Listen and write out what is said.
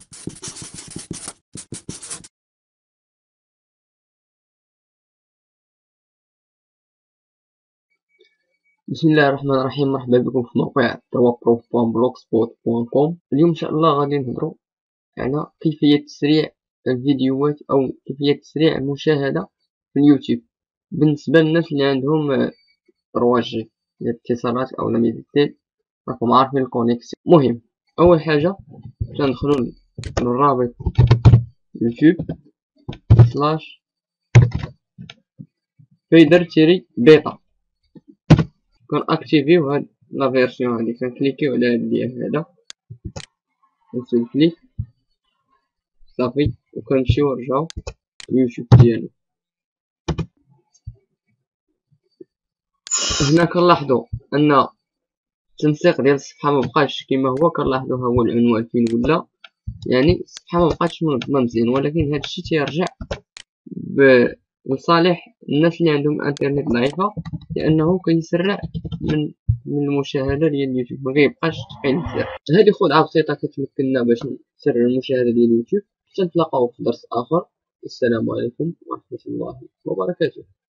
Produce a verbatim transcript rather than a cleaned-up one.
بسم الله الرحمن الرحيم. مرحبا بكم في موقع تروا بروف بوان بلوغسبوت بوان كوم. اليوم ان شاء الله غادي نهضروا على كيفية تسريع الفيديوهات او كيفية تسريع المشاهدة في اليوتيوب بالنسبة للناس اللي عندهم ثري جي الاتصالات او لاميزيتيل. راكم عارفين الكونيكسيون مهم. اول حاجة تندخلوا للرابط يوتيوب سلاش فيدر تيري بيتا، كنأكتيفيو هاد لا فيرسيون هادي، كنكليكيو على هاد اللين هذا نديرو كليك صافي وكنمشيو نرجعو اليوتيوب ديالنا. هنا كنلاحظوا ان التنسيق ديال الصفحه مبقاش كما هو، كنلاحظوا ها هو العنوان فين ولا، يعني الصفحه مبقاتش منظمه مزيان، ولكن هادشي تيرجع لصالح الناس اللي عندهم انترنت ضعيفه، لانه كيسرع من من المشاهده ديال اليوتيوب، ما كيبقاش ثقيل بزاف. هذه خدعه بسيطه كتمكننا باش نسرع المشاهده ديال اليوتيوب. حتى نتلاقاو في درس اخر. السلام عليكم ورحمه الله وبركاته.